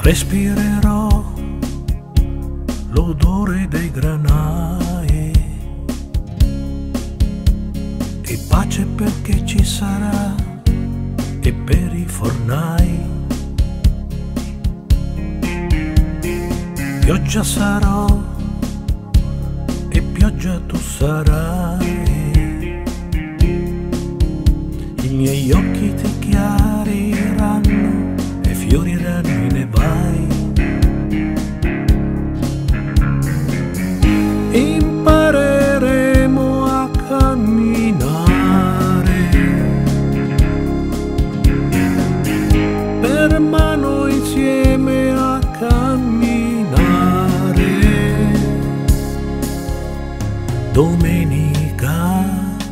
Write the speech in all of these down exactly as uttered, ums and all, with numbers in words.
Respirerò l'odore dei granai e pace perché ci sarà e per i fornai. Pioggia sarò e pioggia tu sarai. I miei occhi ti chiariranno e fioriranno i nevai. Impareremo a camminare per mano insieme a camminare. Domenica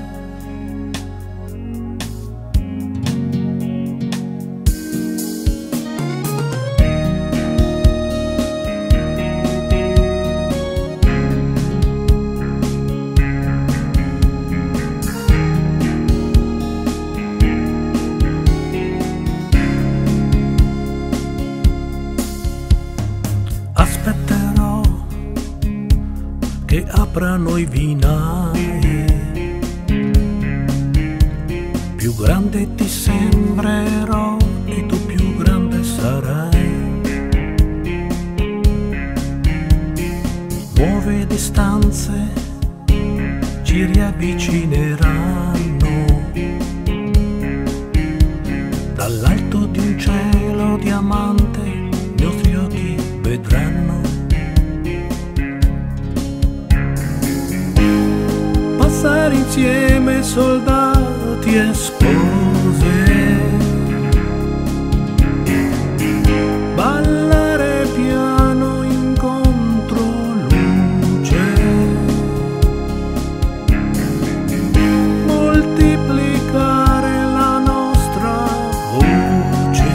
aspetterò che aprano i vinai. Più grande ti sembrerò e tu più grande sarai. Nuove distanze ci riavvicineranno. Dall'alto di un cielo diamante i nostri occhi vedranno. Passare insieme soldati e spose, ballare piano in controluce, moltiplicare la nostra voce,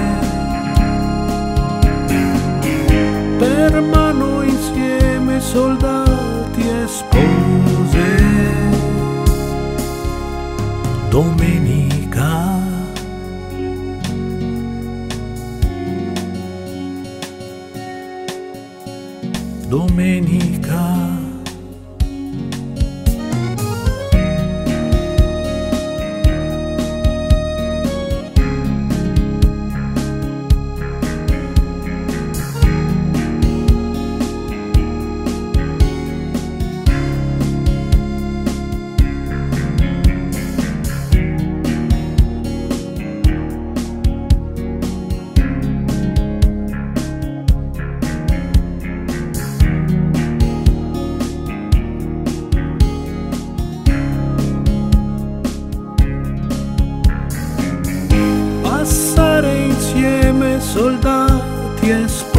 per mano insieme soldati e spose. Domenica Domenica soldati e